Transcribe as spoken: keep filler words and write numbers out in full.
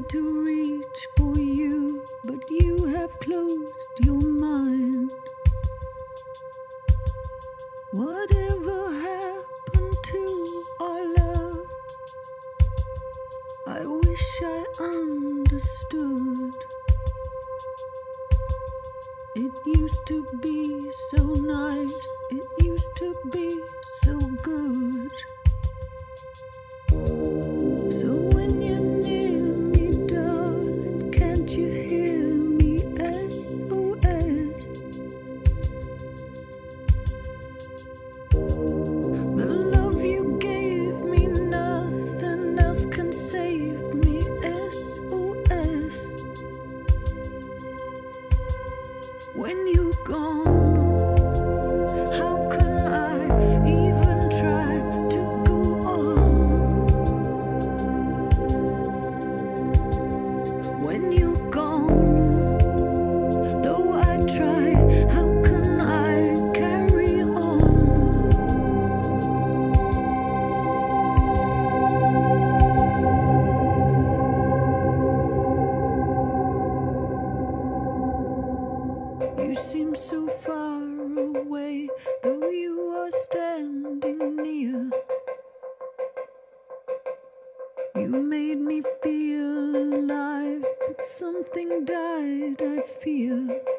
to reach for you, but you have closed your mind. Whatever happened to our love? I wish I understood. It used to be so nice, it used to be so good. So when you're near me, darling, can't you hear me? S O S. The love you gave me, nothing else can save me. S O S. When you're gone, how can I even try to go on? When you're gone, though I try, how can I carry on? You seem so far away, though you are standing near. You made me feel alive, but something died, I fear.